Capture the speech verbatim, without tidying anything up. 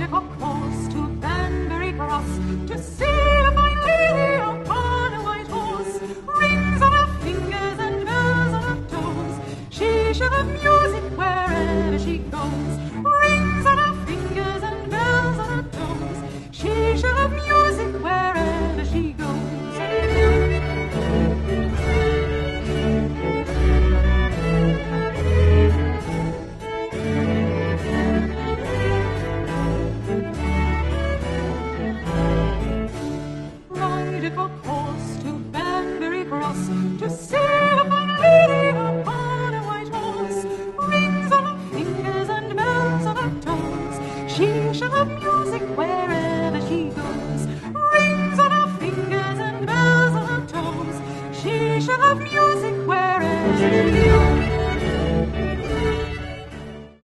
a course to Banbury Cross to see a fine lady upon a white horse. Rings on her fingers and bells on her toes. She shall have music wherever she goes. Rings on her fingers and bells on her toes. She shall have music wherever she goes. A course to Banbury Cross to see a fine lady upon a white horse. Rings on her fingers and bells on her toes. She shall have music wherever she goes. Rings on her fingers and bells on her toes. She shall have music wherever she goes.